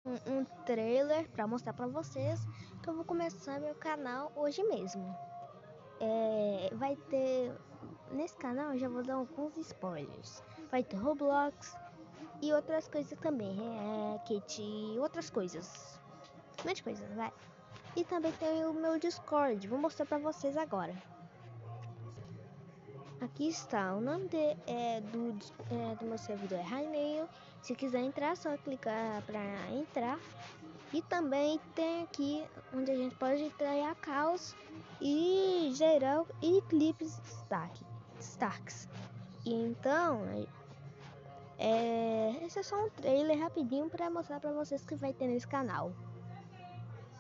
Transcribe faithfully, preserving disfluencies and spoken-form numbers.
um, um trailer para mostrar para vocês que eu vou começar meu canal hoje mesmo. É, vai ter nesse canal, eu já vou dar alguns spoilers. Vai ter Roblox e outras coisas também, é, Kit e outras coisas, um monte de coisa, vai. E também tem o meu Discord, vou mostrar para vocês agora. Aqui está, o nome de, é, do, é, do meu servidor é Rainmail. Se quiser entrar, é só clicar para entrar. E também tem aqui onde a gente pode criar caos e geral e clipes Stark, Starks. E então, é, esse é só um trailer rapidinho para mostrar para vocês que vai ter nesse canal.